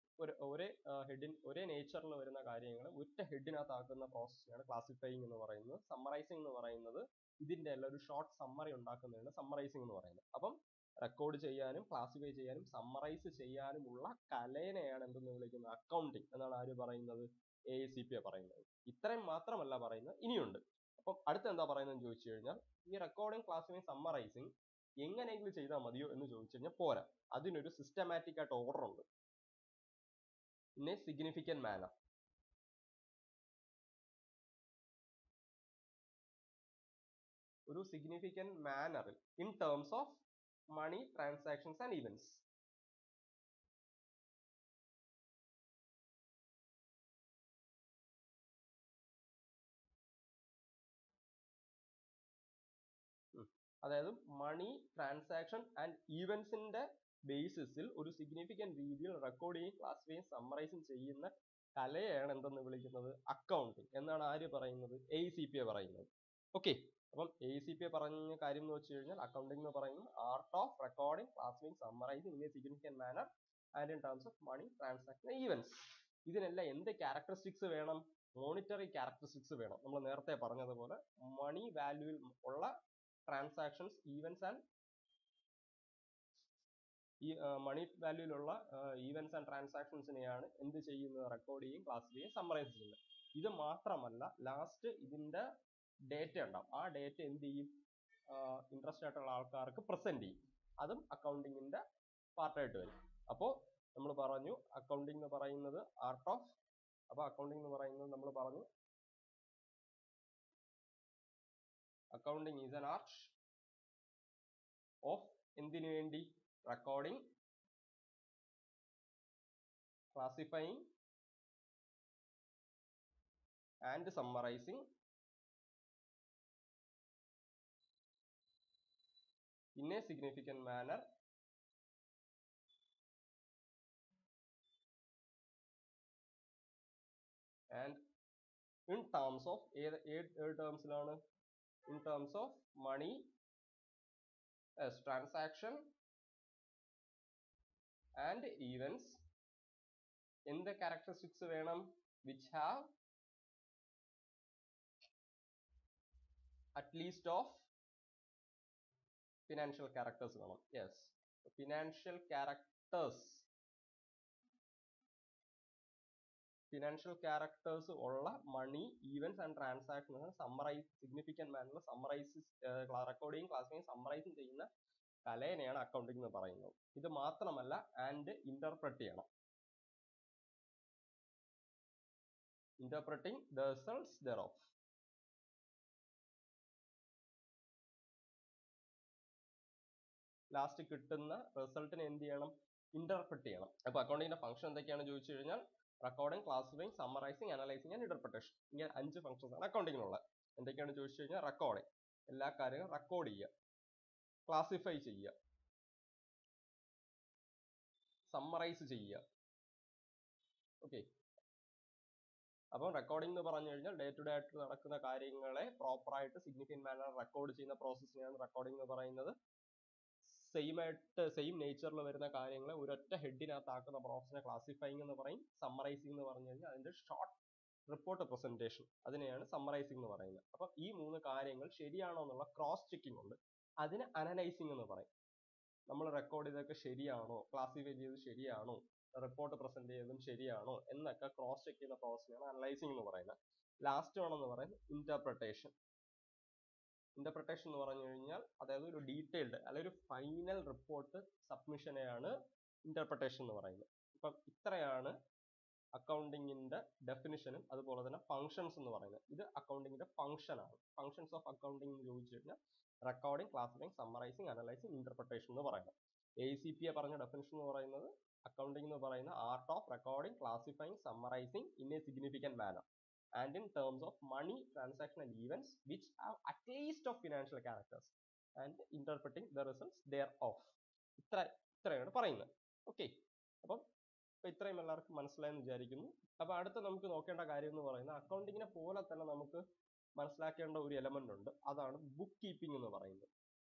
ഒരേ നേച്ചറിൽ വരുന്ന കാര്യങ്ങളെ ഒറ്റ ഹെഡിനകത്ത് ആക്കുന്ന പ്രോസസ്സിനാണ് ക്ലാസിഫൈങ് എന്ന് പറയുന്നത്. സമ്മറൈസിങ് എന്ന് പറയുന്നത് ഇതിന്റെ എല്ലാം ഒരു ഷോർട്ട് സമ്മറി ഉണ്ടാക്കുന്നതാണ് സമ്മറൈസിങ് എന്ന് പറയുന്നത്. അപ്പം റെക്കോർഡ് ചെയ്യാനും ക്ലാസിഫൈ ചെയ്യാനും സമ്മറൈസ് ചെയ്യാനുമുള്ള കലനെയാണ് എന്തെന്ന് വിളിക്കുന്നത്? അക്കൗണ്ടിങ് എന്നാണ് ആര് പറയുന്നത്? AICPA പറയുന്നത്. ഇത്രയും മാത്രമല്ല പറയുന്നത്, ഇനിയുണ്ട്. അപ്പം അടുത്ത എന്താ പറയുന്നതെന്ന് ചോദിച്ചു കഴിഞ്ഞാൽ, ഈ റെക്കോർഡിങ്, ക്ലാസിഫൈങ്, സമ്മറൈസിങ് എങ്ങനെയെങ്കിലും ചെയ്താൽ മതിയോ എന്ന് ചോദിച്ചു കഴിഞ്ഞാൽ പോരാ. അതിനൊരു സിസ്റ്റമാറ്റിക് ആയിട്ട് ഓർഡർ ഉണ്ട്. In a significant manner. ഒരു സിഗ്നിഫിക്കന്റ് മാനറിൽ, in terms of money transactions and events. അതായത് മണി ട്രാൻസാക്ഷൻ ആൻഡ് ഈവൻസിന്റെ ബേസിസിൽ ഒരു സിഗ്നിഫിക്കന്റ് രീതിയിൽ റെക്കോർഡ് ചെയ്യുകയും ക്ലാസിഫൈയും സമ്മറൈസും ചെയ്യുന്ന കലയാണ് എന്തെന്ന് വിളിക്കുന്നത്? അക്കൗണ്ടിങ് എന്നാണ് ആര് പറയുന്നത്? AICPA പറയുന്നത്. ഓക്കെ, അപ്പം AICPA പറഞ്ഞ കാര്യം എന്ന് വെച്ച് കഴിഞ്ഞാൽ അക്കൗണ്ടിങ് എന്ന് പറയുന്നത് art of recording classifying summarising in a significant manner and in terms of money transaction events. ഇതിനെല്ലാം എന്ത് ക്യാരക്ടറിസ്റ്റിക്സ് വേണം? മോണിറ്ററി ക്യാരക്ടറിസ്റ്റിക്സ് വേണം. നമ്മൾ നേരത്തെ പറഞ്ഞതുപോലെ മണി വാല്യൂവിൽ ഉള്ള ട്രാൻസാക്ഷൻസ്, ഈവൻസ് ആൻഡ് മണി വാല്യൂവിലുള്ള ഈവൻസ് ആൻഡ് ട്രാൻസാക്ഷൻസിനെയാണ് എന്ത് ചെയ്യുന്നത്? റെക്കോർഡ് ചെയ്യും, ക്ലാസിഫൈ ചെയ്യും, സമ്മറൈസ് ചെയ്യുന്നത്. ഇത് മാത്രമല്ല, ലാസ്റ്റ് ഇതിന്റെ ഡേറ്റ ഉണ്ടാവും. ആ ഡേറ്റ എന്ത് ചെയ്യും? ഇൻട്രസ്റ്റ് ആയിട്ടുള്ള ആൾക്കാർക്ക് പ്രസന്റ് ചെയ്യും. അതും അക്കൗണ്ടിങ്ങിന്റെ പാർട്ടായിട്ട് വരും. അപ്പോൾ നമ്മൾ പറഞ്ഞു അക്കൗണ്ടിങ് എന്ന് പറയുന്നത് ആർട്ട് ഓഫ്, അപ്പൊ അക്കൗണ്ടിങ് എന്ന് പറയുന്നത് നമ്മൾ പറഞ്ഞു accounting is an art of എന്തിനു വേണ്ടി? Recording, classifying and summarising in a significant manner and in terms of terms in terms of money as transaction and events in the characteristics വേണം which have at least of financial characters വേണം. Yes, financial characters ഉള്ള money events and transactions summarise significant മാനറിൽ summarise recording classifying സമ്മറൈസും ചെയ്യുന്ന കലയെയാണ് accounting എന്ന് പറയുന്നത്. ഇത് മാത്രമല്ല ആൻഡ് ഇന്റർപ്രറ്റ് ചെയ്യണം. Interpreting the results thereof. Last കിട്ടുന്ന റിസൾട്ടിനെ എന്ത് ചെയ്യണം? ഇന്റർപ്രറ്റ് ചെയ്യണം. അപ്പൊ അക്കൗണ്ടിങ്ങിന്റെ ഫംഗ്ഷൻ എന്തൊക്കെയാണ് ചോദിച്ചു കഴിഞ്ഞാൽ recording, classifying, summarising, analysing and interpretation. ഇങ്ങനെ 5 ഫംഗ്ഷൻസ് ആണ് അക്കൗണ്ടിങ്ങിനുള്ളത്. എന്തൊക്കെയാണ് ചോദിച്ചു കഴിഞ്ഞാൽ റെക്കോർഡിംഗ്, എല്ലാ കാര്യങ്ങളും റെക്കോർഡ് ചെയ്യുക, ക്ലാസിഫൈ ചെയ്യുക, സമ്മറൈസ് ചെയ്യുക. ഓക്കെ, അപ്പം റെക്കോർഡിംഗ് എന്ന് പറഞ്ഞു കഴിഞ്ഞാൽ ഡേ ടു ഡേ ആയിട്ട് നടക്കുന്ന കാര്യങ്ങളെ പ്രോപ്പറായിട്ട് സിഗ്നിഫിക്കന്റ് മാനർ റെക്കോർഡ് ചെയ്യുന്ന പ്രോസസ്സിനെയാണ് റെക്കോർഡിംഗ് എന്ന് പറയുന്നത്. സെയിം നേച്ചറിൽ വരുന്ന കാര്യങ്ങളെ ഒരൊറ്റ ഹെഡിനകത്ത് ആക്കുന്ന പ്രോസസ്സിനെ ക്ലാസിഫൈങ് എന്ന് പറയും. സമ്മറൈസിംഗ് എന്ന് പറഞ്ഞു കഴിഞ്ഞാൽ അതിന്റെ ഷോർട്ട് റിപ്പോർട്ട് പ്രസന്റേഷൻ, അതിനെയാണ് സമ്മറൈസിംഗ് എന്ന് പറയുന്നത്. അപ്പൊ ഈ 3 കാര്യങ്ങൾ ശരിയാണോ എന്നുള്ള ക്രോസ് ചെക്കിംഗ് ഉണ്ട്. അതിന് അനലൈസിംഗ് എന്ന് പറയും. നമ്മൾ റെക്കോർഡ് ചെയ്തൊക്കെ ശരിയാണോ, ക്ലാസിഫൈ ചെയ്തത് ശരിയാണോ, റിപ്പോർട്ട് പ്രസന്റ് ചെയ്തതും ശരിയാണോ എന്നൊക്കെ ക്രോസ് ചെക്ക് ചെയ്യുന്ന പ്രോസസ്സിനാണ് അനലൈസിംഗ് എന്ന് പറയുന്നത്. ലാസ്റ്റ് ആണെന്ന് പറയുന്നത് ഇന്റർപ്രിട്ടേഷൻ. ഇന്റർപ്രിട്ടേഷൻ എന്ന് പറഞ്ഞു കഴിഞ്ഞാൽ അതായത് ഒരു ഡീറ്റെയിൽഡ് അല്ലെങ്കിൽ ഒരു ഫൈനൽ റിപ്പോർട്ട് സബ്മിഷനെയാണ് ഇന്റർപ്രിട്ടേഷൻ എന്ന് പറയുന്നത്. ഇപ്പം ഇത്രയാണ് അക്കൗണ്ടിങ്ങിന്റെ ഡെഫിനിഷനും അതുപോലെ തന്നെ ഫങ്ഷൻസ് എന്ന് പറയുന്നത്. ഇത് അക്കൗണ്ടിങ്ങിന്റെ ഫംഗ്ഷൻ ആണ്. ഫങ്ഷൻസ് ഓഫ് അക്കൗണ്ടിങ് എന്ന് ചോദിച്ചു കഴിഞ്ഞാൽ recording, classifying, summarising, analysing, interpretation എന്ന് പറയുന്നത്. AICPA പറഞ്ഞ ഡെഫിനിഷൻ എന്ന് പറയുന്നത് അക്കൗണ്ടിങ് എന്ന് പറയുന്ന art of recording, classifying, summarising in a significant manner and in terms of money transaction and events which have at least of financial characters and interpreting the results thereof. ഇത്രയാണ് പറയുന്നത്. Okay, അപ്പം ഇത്രയും എല്ലാവർക്കും മനസ്സിലായെന്ന് വിചാരിക്കുന്നു. അപ്പൊ അടുത്ത നമുക്ക് നോക്കേണ്ട കാര്യം എന്ന് പറയുന്നത് അക്കൗണ്ടിങ്ങിനെ പോലെ തന്നെ നമുക്ക് മനസ്സിലാക്കേണ്ട ഒരു എലമെന്റ് ഉണ്ട്. അതാണ് ബുക്ക് കീപ്പിംഗ് എന്ന് പറയുന്നത്.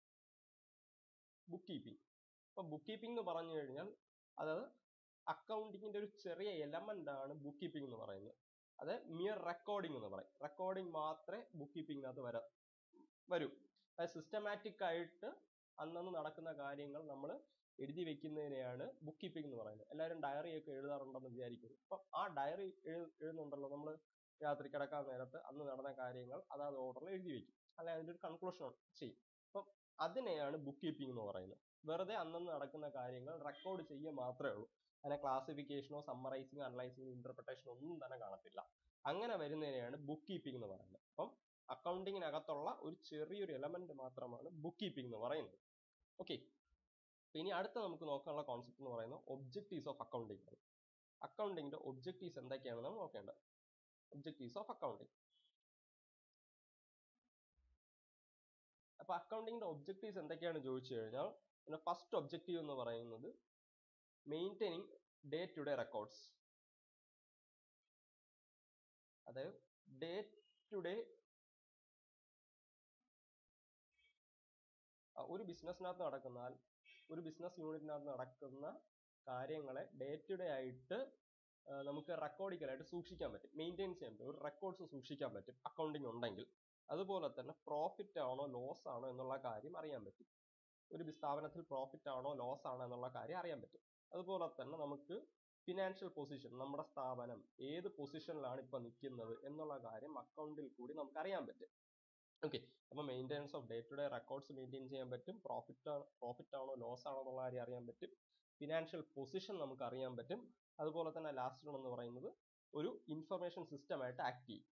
Book keeping. അപ്പൊ ബുക്ക് കീപ്പിംഗ് എന്ന് പറഞ്ഞു കഴിഞ്ഞാൽ അതായത് അക്കൗണ്ടിങ്ങിന്റെ ഒരു ചെറിയ എലമെന്റ് ആണ് ബുക്ക് കീപ്പിംഗ് എന്ന് പറയുന്നത്. അത് മിയർ റെക്കോർഡിംഗ് എന്ന് പറയും. റെക്കോർഡിംഗ് മാത്രമേ ബുക്ക് കീപ്പിംഗിനകത്ത് വരൂ. അത് സിസ്റ്റമാറ്റിക് ആയിട്ട് അന്നന്ന് നടക്കുന്ന കാര്യങ്ങൾ നമ്മൾ എഴുതി വെക്കുന്നതിനെയാണ് ബുക്ക് കീപ്പിംഗ് എന്ന് പറയുന്നത്. എല്ലാവരും ഡയറി ഒക്കെ എഴുതാറുണ്ടെന്ന് വിചാരിക്കുന്നു. അപ്പം ആ ഡയറി എഴുതുന്നുണ്ടല്ലോ, നമ്മൾ രാത്രി കിടക്കാൻ നേരത്ത് അന്ന് നടന്ന കാര്യങ്ങൾ അതാത് ഓർഡറിൽ എഴുതി വെക്കും, അല്ലെങ്കിൽ അതിന്റെ ഒരു കൺക്ലൂഷൻ ചെയ്യും. അപ്പം അതിനെയാണ് ബുക്ക് കീപ്പിംഗ് എന്ന് പറയുന്നത്. വെറുതെ അന്നന്ന് നടക്കുന്ന കാര്യങ്ങൾ റെക്കോർഡ് ചെയ്യുക മാത്രമേ ഉള്ളൂ. അതിനെ ക്ലാസിഫിക്കേഷനോ സമ്മറൈസിങ്ങോ അനലൈസിങ്ങോ ഇന്റർപ്രിട്ടേഷനോ ഒന്നും തന്നെ കാണത്തില്ല. അങ്ങനെ വരുന്നതിനെയാണ് ബുക്ക് കീപ്പിംഗ് എന്ന് പറയുന്നത്. അപ്പം അക്കൗണ്ടിങ്ങിനകത്തുള്ള ഒരു ചെറിയൊരു എലമെന്റ് മാത്രമാണ് ബുക്ക് കീപ്പിംഗ് എന്ന് പറയുന്നത്. ഓക്കെ, ഇനി അടുത്ത നമുക്ക് നോക്കാനുള്ള കോൺസെപ്റ്റ് എന്ന് പറയുന്നത് ഒബ്ജക്റ്റീവ്സ് ഓഫ് അക്കൗണ്ടിങ് ആണ്. അക്കൗണ്ടിങ്ങിന്റെ ഒബ്ജക്റ്റീവ്സ് എന്തൊക്കെയാണെന്ന് നോക്കേണ്ടത്. Objectives of accounting. അപ്പോൾ അക്കൗണ്ടിങ്ങിന്റെ ഒബ്ജക്റ്റീവ്സ് എന്തൊക്കെയാണ് ചോദിച്ചു കഴിഞ്ഞാൽ, ഫസ്റ്റ് ഒബ്ജക്റ്റീവ് എന്ന് പറയുന്നത് maintaining day to day records. അതായത് ഡേ ടു ഡേ ഒരു ബിസിനസ്സിനകത്ത് ഒരു ബിസിനസ് യൂണിറ്റിനകത്ത് നടക്കുന്ന കാര്യങ്ങളെ ഡേ ടു ഡേ ആയിട്ട് നമുക്ക് റെക്കോർഡിക്കലായിട്ട് സൂക്ഷിക്കാൻ പറ്റും, മെയിൻറ്റെയിൻ ചെയ്യാൻ പറ്റും, ഒരു റെക്കോർഡ്സ് സൂക്ഷിക്കാൻ പറ്റും അക്കൗണ്ടിങ് ഉണ്ടെങ്കിൽ. അതുപോലെ തന്നെ പ്രോഫിറ്റ് ആണോ ലോസ് ആണോ എന്നുള്ള കാര്യം അറിയാൻ പറ്റും. ഒരു സ്ഥാപനത്തിൽ പ്രോഫിറ്റ് ആണോ ലോസ് ആണോ എന്നുള്ള കാര്യം അറിയാൻ പറ്റും. അതുപോലെ തന്നെ നമുക്ക് ഫിനാൻഷ്യൽ പൊസിഷൻ, നമ്മുടെ സ്ഥാപനം ഏത് പൊസിഷനിലാണ് ഇപ്പൊ നിൽക്കുന്നത് എന്നുള്ള കാര്യം അക്കൗണ്ടിൽ കൂടി നമുക്ക് അറിയാൻ പറ്റും. ഓക്കെ, അപ്പൊ maintenance of day to day records maintain ചെയ്യാൻ പറ്റും, പ്രോഫിറ്റ് ആണോ ലോസ് ആണോ എന്നുള്ള കാര്യം അറിയാൻ പറ്റും, ഫിനാൻഷ്യൽ പൊസിഷൻ നമുക്ക് അറിയാൻ പറ്റും. അതുപോലെ തന്നെ ലാസ്റ്റ് എന്ന് പറയുന്നത് ഒരു ഇൻഫർമേഷൻ സിസ്റ്റം ആയിട്ട് ആക്ട് ചെയ്യും.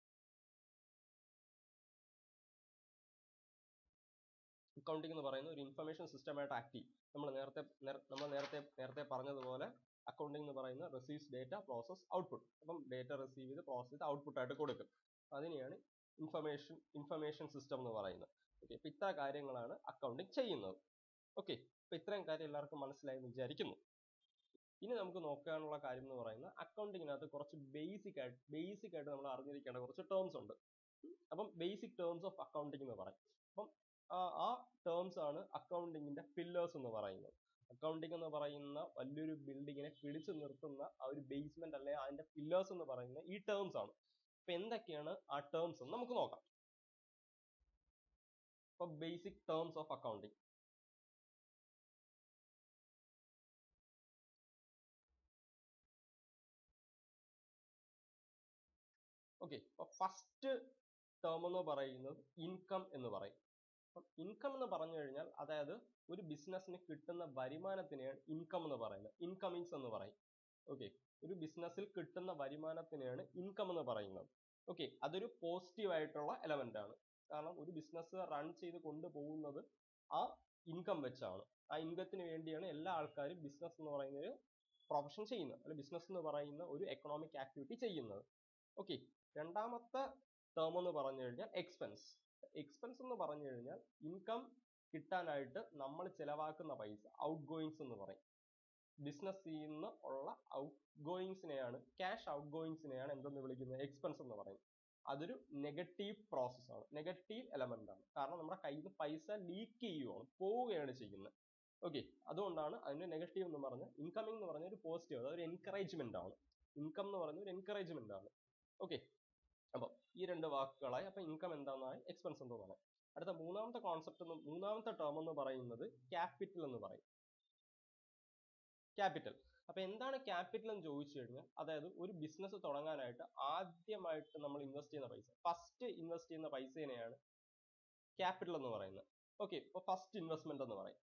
അക്കൗണ്ടിംഗ് എന്ന് പറയുന്ന ഒരു ഇൻഫർമേഷൻ സിസ്റ്റം ആയിട്ട് ആക്ട് ചെയ്യും. നമ്മൾ നേരത്തെ പറഞ്ഞതുപോലെ അക്കൗണ്ടിംഗ് എന്ന് പറയുന്ന റിസീവ്സ് ഡേറ്റ, പ്രോസസ്, ഔട്ട്പുട്ട്. അപ്പം ഡേറ്റ റിസീവ് ചെയ്ത് പ്രോസസ് ചെയ്ത് ഔട്ട്പുട്ട് ആയിട്ട് കൊടുക്കും. അതിനെയാണ് ഇൻഫർമേഷൻ സിസ്റ്റം എന്ന് പറയുന്നത്. ഓക്കെ, അപ്പൊ ഇത്ര കാര്യങ്ങളാണ് അക്കൗണ്ടിംഗ് ചെയ്യുന്നത്. ഓക്കെ, അപ്പൊ ഇത്രയും കാര്യം എല്ലാവർക്കും മനസ്സിലായി എന്ന് വിചാരിക്കുന്നു. ഇനി നമുക്ക് നോക്കാനുള്ള കാര്യം എന്ന് പറയുന്നത് അക്കൗണ്ടിങ്ങിനകത്ത് കുറച്ച് ബേസിക് ആയിട്ട് നമ്മൾ അറിഞ്ഞിരിക്കേണ്ട കുറച്ച് ടേംസ് ഉണ്ട്. അപ്പം ബേസിക് ടേംസ് ഓഫ് അക്കൗണ്ടിങ് എന്ന് പറയും. അപ്പം ആ ടേംസ് ആണ് അക്കൗണ്ടിങ്ങിന്റെ പില്ലേഴ്സ് എന്ന് പറയുന്നത്. അക്കൗണ്ടിങ് എന്ന് പറയുന്ന വലിയൊരു ബിൽഡിങ്ങിനെ പിടിച്ചു നിർത്തുന്ന ആ ഒരു ബേസ്മെന്റ് അല്ലെങ്കിൽ അതിന്റെ പില്ലേഴ്സ് എന്ന് പറയുന്ന ഈ ടേംസ് ആണ്. അപ്പൊ എന്തൊക്കെയാണ് ആ ടേംസ് എന്ന് നമുക്ക് നോക്കാം. അപ്പൊ basic terms of accounting. Okay, അപ്പൊ ഫസ്റ്റ് ടേം എന്ന് പറയുന്നത് ഇൻകം എന്ന് പറയും. അപ്പം ഇൻകം എന്ന് പറഞ്ഞു കഴിഞ്ഞാൽ അതായത് ഒരു ബിസിനസ്സിന് കിട്ടുന്ന വരുമാനത്തിനെയാണ് ഇൻകം എന്ന് പറയുന്നത്, ഇൻകമിങ്സ് എന്ന് പറയും. ഓക്കെ, ഒരു ബിസിനസ്സിൽ കിട്ടുന്ന വരുമാനത്തിനെയാണ് ഇൻകം എന്ന് പറയുന്നത്. ഓക്കെ, അതൊരു പോസിറ്റീവ് ആയിട്ടുള്ള എലമെന്റ് ആണ്. കാരണം ഒരു ബിസിനസ് റൺ ചെയ്ത് കൊണ്ടുപോകുന്നത് ആ ഇൻകം വെച്ചാണ്. ആ ഇൻകത്തിന് വേണ്ടിയാണ് എല്ലാ ആൾക്കാരും ബിസിനസ് എന്ന് പറയുന്ന ഒരു പ്രൊഫഷൻ ചെയ്യുന്നത്, അല്ലെങ്കിൽ ബിസിനസ് എന്ന് പറയുന്ന ഒരു എക്കണോമിക് ആക്ടിവിറ്റി ചെയ്യുന്നത്. ഓക്കെ, രണ്ടാമത്തെ ടേം എന്ന് പറഞ്ഞു കഴിഞ്ഞാൽ എക്സ്പെൻസ്. എക്സ്പെൻസ് എന്ന് പറഞ്ഞു കഴിഞ്ഞാൽ ഇൻകം കിട്ടാനായിട്ട് നമ്മൾ ചിലവാക്കുന്ന പൈസ, ഔട്ട് ഗോയിങ്സ് എന്ന് പറയും. ബിസിനസ്സിൽ നിന്ന് ഉള്ള ഔട്ട് ഗോയിങ്സിനെയാണ്, ക്യാഷ് ഔട്ട് ഗോയിങ്സിനെയാണ് എന്തെന്ന് വിളിക്കുന്നത്, എക്സ്പെൻസ് എന്ന് പറയുന്നത്. അതൊരു നെഗറ്റീവ് പ്രോസസ് ആണ്, നെഗറ്റീവ് എലമെന്റ് ആണ്. കാരണം നമ്മുടെ കയ്യിൽ നിന്ന് പൈസ ലീക്ക് ചെയ്യുകയാണ്, പോവുകയാണ് ചെയ്യുന്നത്. ഓക്കെ, അതുകൊണ്ടാണ് അതിന് നെഗറ്റീവ് എന്ന് പറഞ്ഞാൽ. ഇൻകമിംഗ് എന്ന് പറഞ്ഞ ഒരു പോസിറ്റീവ്, അതൊരു എൻകറേജ്മെന്റ് ആണ്. ഇൻകം എന്ന് പറയുന്നത് ഒരു എൻകറേജ്മെന്റ് ആണ്. ഓക്കെ, അപ്പൊ ഈ രണ്ട് വാക്കുകളായി. അപ്പൊ ഇൻകം എന്താണെന്നായി, എക്സ്പെൻസ് എന്ന് പറയാം. അടുത്ത മൂന്നാമത്തെ ടേം എന്ന് പറയുന്നത് ക്യാപിറ്റൽ എന്ന് പറയും. ക്യാപിറ്റൽ. അപ്പൊ എന്താണ് ക്യാപിറ്റൽ എന്ന് ചോദിച്ചു കഴിഞ്ഞാൽ, അതായത് ഒരു ബിസിനസ് തുടങ്ങാനായിട്ട് ആദ്യമായിട്ട് നമ്മൾ ഇൻവെസ്റ്റ് ചെയ്യുന്ന പൈസ, ഫസ്റ്റ് ഇൻവെസ്റ്റ് ചെയ്യുന്ന പൈസേനെയാണ് ക്യാപിറ്റൽ എന്ന് പറയുന്നത്. ഓക്കെ, ഇപ്പൊ ഫസ്റ്റ് ഇൻവെസ്റ്റ്മെന്റ് എന്ന് പറയും.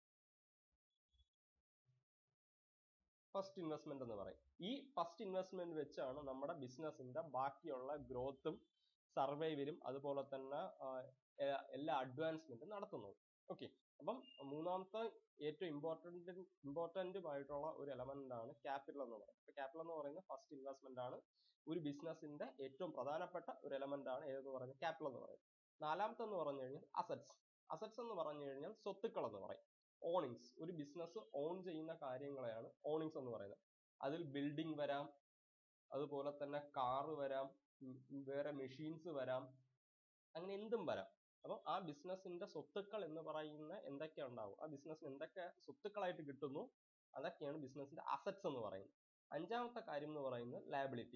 ഈ ഫസ്റ്റ് ഇൻവെസ്റ്റ്മെന്റ് വെച്ചാണ് നമ്മുടെ ബിസിനസിന്റെ ബാക്കിയുള്ള ഗ്രോത്തും സർവൈവലും അതുപോലെ തന്നെ എല്ലാ അഡ്വാൻസ്മെന്റും നടത്തുന്നത്. ഓക്കെ, അപ്പം മൂന്നാമത്തെ ഏറ്റവും ഇമ്പോർട്ടന്റുമായിട്ടുള്ള ഒരു എലമെന്റ് ആണ് ക്യാപിറ്റൽ എന്ന് പറയുന്നത്. അപ്പൊ ക്യാപിറ്റൽ എന്ന് പറയുന്നത് ഫസ്റ്റ് ഇൻവെസ്റ്റ്മെന്റ് ആണ്. ഒരു ബിസിനസിന്റെ ഏറ്റവും പ്രധാനപ്പെട്ട ഒരു എലമെന്റ് ആണ് ഏതെന്ന് പറയുന്നത്, ക്യാപിറ്റൽ എന്ന് പറയുന്നത്. നാലാമത്തെ എന്ന് പറഞ്ഞു കഴിഞ്ഞാൽ അസറ്റ്സ് എന്ന് പറഞ്ഞു കഴിഞ്ഞാൽ സ്വത്തുക്കൾ എന്ന് പറയും. ഓണിങ്സ്, ഒരു ബിസിനസ് ഓൺ ചെയ്യുന്ന കാര്യങ്ങളെയാണ് ഓണിങ്സ് എന്ന് പറയുന്നത്. അതിൽ ബിൽഡിംഗ് വരാം, അതുപോലെ തന്നെ കാറ് വരാം, വേറെ മെഷീൻസ് വരാം, അങ്ങനെ എന്തും വരാം. അപ്പം ആ ബിസിനസിന്റെ സ്വത്തുക്കൾ എന്ന് പറയുന്ന എന്തൊക്കെ ഉണ്ടാവും, ആ ബിസിനസ്സിന് എന്തൊക്കെ സ്വത്തുക്കളായിട്ട് കിട്ടുന്നു, അതൊക്കെയാണ് ബിസിനസിന്റെ അസറ്റ്സ് എന്ന് പറയുന്നത്. അഞ്ചാമത്തെ കാര്യം എന്ന് പറയുന്നത് ലയബിലിറ്റി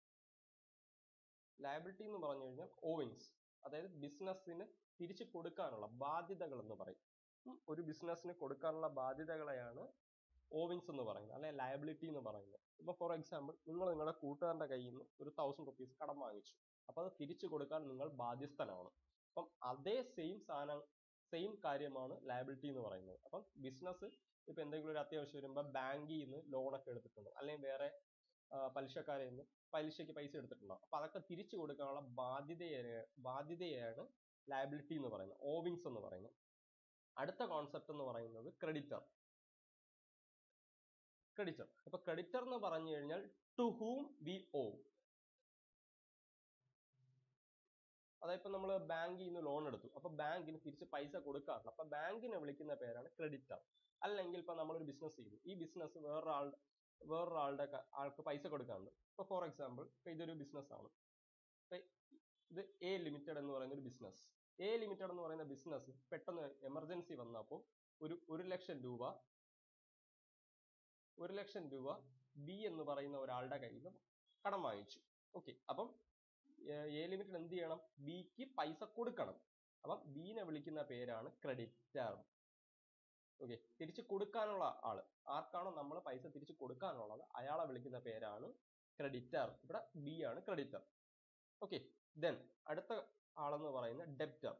എന്ന് പറഞ്ഞു കഴിഞ്ഞാൽ ഓവിങ്സ്, അതായത് ബിസിനസ്സിന് തിരിച്ചു കൊടുക്കാനുള്ള ബാധ്യതകൾ എന്ന് പറയും. ഒരു ബിസിനസ്സിന് കൊടുക്കാനുള്ള ബാധ്യതകളെയാണ് ഓവിങ്സ് എന്ന് പറയുന്നത്, അല്ലെ ലയബിലിറ്റി എന്ന് പറയുന്നത്. ഇപ്പൊ ഫോർ എക്സാമ്പിൾ, നിങ്ങൾ നിങ്ങളുടെ കൂട്ടുകാരന്റെ കയ്യിൽ നിന്ന് ഒരു 1000 rupees കടം വാങ്ങിച്ചു. അപ്പൊ അത് തിരിച്ചു കൊടുക്കാൻ നിങ്ങൾ ബാധ്യസ്ഥനാണ്. അപ്പം അതേ സെയിം കാര്യമാണ് ലയബിലിറ്റി എന്ന് പറയുന്നത്. അപ്പം ബിസിനസ് ഇപ്പൊ എന്തെങ്കിലും ഒരു അത്യാവശ്യം വരുമ്പോൾ ബാങ്കിൽ നിന്ന് ലോണൊക്കെ എടുത്തിട്ടുണ്ട്, അല്ലെങ്കിൽ വേറെ പലിശക്കാരിൽ നിന്ന് പലിശയ്ക്ക് പൈസ എടുത്തിട്ടുണ്ടാവും. അപ്പൊ അതൊക്കെ തിരിച്ചു കൊടുക്കാനുള്ള ബാധ്യതയാണ് ലയബിലിറ്റി എന്ന് പറയുന്നത്, ഓവിങ്സ് എന്ന് പറയുന്നത്. അടുത്ത കോൺസെപ്റ്റ് എന്ന് പറയുന്നത് ക്രെഡിറ്റർ. അപ്പൊ ക്രെഡിറ്റർ എന്ന് പറഞ്ഞു കഴിഞ്ഞാൽ ടു ഹൂം വി ഓ, അതായത് ഇപ്പൊ നമ്മൾ ബാങ്കിൽ നിന്ന് ലോൺ എടുത്തു, അപ്പൊ ബാങ്കിന് തിരിച്ച് പൈസ കൊടുക്കാറുണ്ട്, അപ്പൊ ബാങ്കിനെ വിളിക്കുന്ന പേരാണ് ക്രെഡിറ്റർ. അല്ലെങ്കിൽ ഇപ്പൊ നമ്മളൊരു ബിസിനസ് ചെയ്തു, ഈ ബിസിനസ് ആൾക്ക് പൈസ കൊടുക്കാറുണ്ട്. ഇപ്പൊ ഫോർ എക്സാമ്പിൾ ഇതൊരു ബിസിനസ് ആണ്. ഇത് എ ലിമിറ്റഡ് എന്ന് പറയുന്ന ഒരു ബിസിനസ്. എ ലിമിറ്റഡ് എന്ന് പറയുന്ന ബിസിനസ് പെട്ടെന്ന് എമർജൻസി വന്നപ്പോൾ ഒരു ലക്ഷം രൂപ ബി എന്ന് പറയുന്ന ഒരാളുടെ കയ്യിൽ നിന്ന് കടം വാങ്ങിച്ചു. ഓക്കെ, അപ്പം എ ലിമിറ്റഡ് എന്ത് ചെയ്യണം? ബിക്ക് പൈസ കൊടുക്കണം. അപ്പം ബിനെ വിളിക്കുന്ന പേരാണ് ക്രെഡിറ്റർ. ഓക്കെ, തിരിച്ചു കൊടുക്കാനുള്ള ആള്, ആർക്കാണോ നമ്മൾ പൈസ തിരിച്ചു കൊടുക്കാനുള്ളത് അയാളെ വിളിക്കുന്ന പേരാണ് ക്രെഡിറ്റർ. ഇവിടെ ബി ആണ് ക്രെഡിറ്റർ. ഓക്കെ, ദെൻ അടുത്ത ആളെന്ന് പറയുന്നത് ഡെപ്റ്റർ.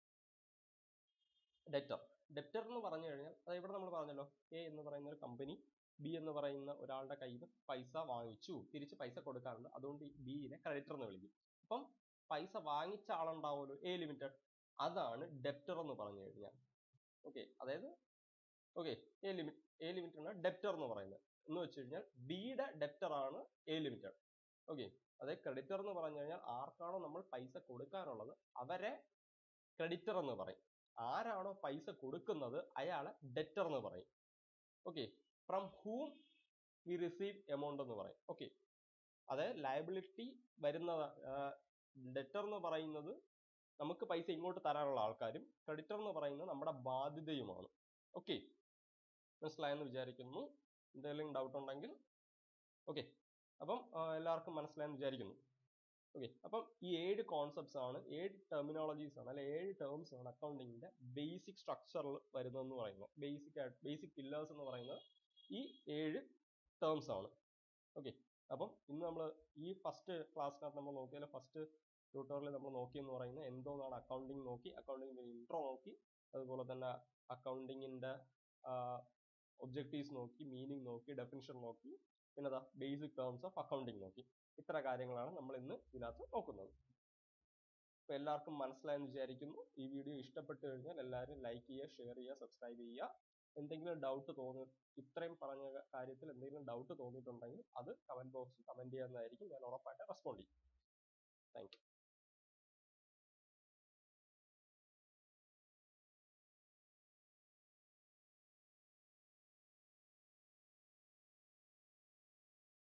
ഡെപ്റ്റർ എന്ന് പറഞ്ഞു കഴിഞ്ഞാൽ അത് ഇവിടെ നമ്മൾ പറഞ്ഞല്ലോ, എ എന്ന് പറയുന്ന ഒരു കമ്പനി ബി എന്ന് പറയുന്ന ഒരാളുടെ കയ്യിൽ നിന്ന് പൈസ വാങ്ങിച്ചു, തിരിച്ച് പൈസ കൊടുക്കാറുണ്ട്, അതുകൊണ്ട് ബിനെ ക്രെഡിറ്റർ എന്ന് വിളിക്കും. അപ്പം പൈസ വാങ്ങിച്ച ആളുണ്ടാവുമല്ലോ, എ ലിമിറ്റഡ്, അതാണ് ഡെപ്റ്റർ എന്ന് പറഞ്ഞു കഴിഞ്ഞാൽ. ഓക്കെ, അതായത് എ ലിമിറ്റഡ് ഡെപ്റ്റർ എന്ന് പറയുന്നത്. എന്ന് വെച്ച് കഴിഞ്ഞാൽ ബിയുടെ ഡെപ്റ്റർ ആണ് എ ലിമിറ്റഡ്. ഓക്കെ, അതായത് ക്രെഡിറ്റർ എന്ന് പറഞ്ഞു കഴിഞ്ഞാൽ ആർക്കാണോ നമ്മൾ പൈസ കൊടുക്കാനുള്ളത് അവരെ ക്രെഡിറ്റർ എന്ന് പറയും. ആരാണോ പൈസ കൊടുക്കുന്നത് അയാളെ ഡെറ്റർ എന്ന് പറയും. Okay, from whom we receive amount എന്ന് പറയും. ഓക്കെ, അതായത് ലയബിലിറ്റി വരുന്നത്, ഡെറ്റർ എന്ന് പറയുന്നത് നമുക്ക് പൈസ ഇങ്ങോട്ട് തരാനുള്ള ആൾക്കാരും, ക്രെഡിറ്റർ എന്ന് പറയുന്നത് നമ്മുടെ ബാധ്യതയുമാണ്. ഓക്കെ, മനസ്സിലായെന്ന് വിചാരിക്കുന്നു. എന്തെങ്കിലും ഡൗട്ട് ഉണ്ടെങ്കിൽ ഓക്കെ, അപ്പം എല്ലാവർക്കും മനസ്സിലായെന്ന് വിചാരിക്കുന്നു. ഓക്കെ, അപ്പം ഈ 7 കോൺസെപ്റ്റ്സ് ആണ്, 7 ടെർമിനോളജീസ് ആണ്, അല്ലെ 7 ടേംസ് ആണ് അക്കൗണ്ടിങ്ങിന്റെ ബേസിക് സ്ട്രക്ചറിൽ വരുന്നതെന്ന് പറയുന്നത്. ബേസിക് പില്ലേഴ്സ് എന്ന് പറയുന്നത് ഈ 7 ടേംസ് ആണ്. ഓക്കെ, അപ്പം ഇന്ന് നമ്മൾ ഈ ഫസ്റ്റ് ക്ലാസ്സിനകത്ത് നമ്മൾ നോക്കിയാൽ, ഫസ്റ്റ് ട്യൂട്ടോറിയൽ നമ്മൾ നോക്കിയെന്ന് പറയുന്നത് എന്തോന്നാണ് അക്കൗണ്ടിങ് നോക്കി, അക്കൗണ്ടിങ്ങിന്റെ ഇൻട്രോ നോക്കി, അതുപോലെ തന്നെ അക്കൗണ്ടിങ്ങിന്റെ ഒബ്ജക്റ്റീവ്സ് നോക്കി, മീനിങ് നോക്കി, ഡെഫിനിഷൻ നോക്കി, പിന്നെ ബേസിക് ടേംസ് ഓഫ് അക്കൗണ്ടിങ് നോക്കി. ഇത്ര കാര്യങ്ങളാണ് നമ്മൾ ഇന്ന് ഇതിനകത്ത് നോക്കുന്നത്. അപ്പോൾ എല്ലാവർക്കും മനസ്സിലായെന്ന് വിചാരിക്കുന്നു. ഈ വീഡിയോ ഇഷ്ടപ്പെട്ടു കഴിഞ്ഞാൽ എല്ലാവരും ലൈക്ക് ചെയ്യുക, ഷെയർ ചെയ്യുക, സബ്സ്ക്രൈബ് ചെയ്യുക. എന്തെങ്കിലും ഡൗട്ട് ഇത്രയും പറഞ്ഞ കാര്യത്തിൽ എന്തെങ്കിലും ഡൗട്ട് തോന്നിയിട്ടുണ്ടെങ്കിൽ അത് കമന്റ് ബോക്സിൽ കമന്റ് ചെയ്യാവുന്നതായിരിക്കും. ഞാൻ ഉറപ്പായിട്ട് റെസ്പോണ്ട് ചെയ്യും. Thank U.